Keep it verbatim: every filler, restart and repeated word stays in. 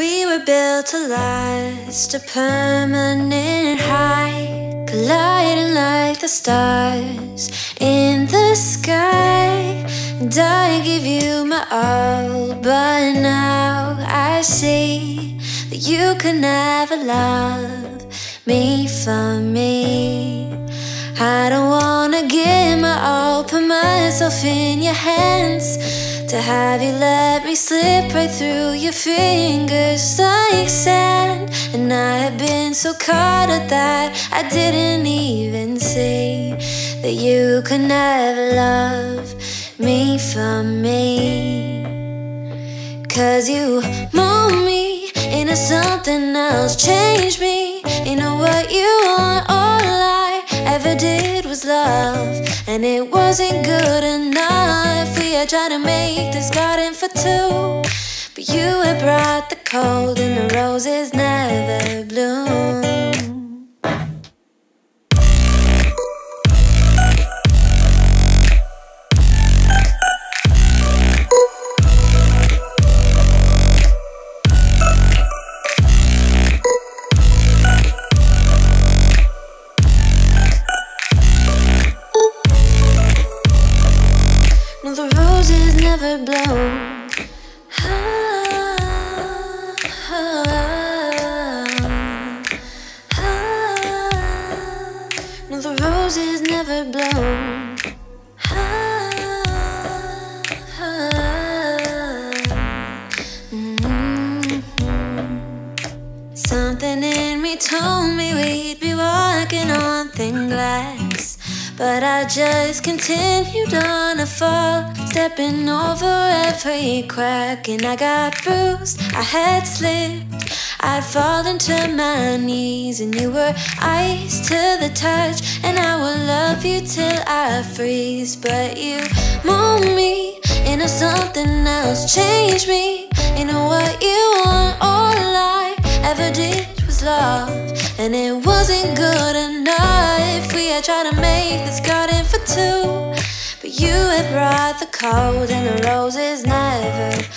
We were built to last, a permanent high, colliding like the stars in the sky. And I give you my all, but now I see that you could never love me for me. I don't wanna give my all, put myself in your hands, to have you let me slip right through your fingers like sand. And I have been so caught up that I didn't even see that you could never love me for me. Cause you mold me into something else, change me into what you want. All I ever did was love, and it wasn't good enough. We had tried to make this garden for two, but you had brought the cold and the roses never bloom. No, the roses never bloom. Ah, ah, ah. No, the roses never bloom. Ah, ah. Mm-hmm. Something in me told me we'd be walking on thin glass, but I just continued on to fall, stepping over every crack. And I got bruised, I had slipped, I'd fallen to my knees, and you were ice to the touch, and I will love you till I freeze. But you mold me into something else, change me into what you want. All I ever did was love, and it wasn't good enough. We had tried to make this garden for two, but you had brought the cold and the roses never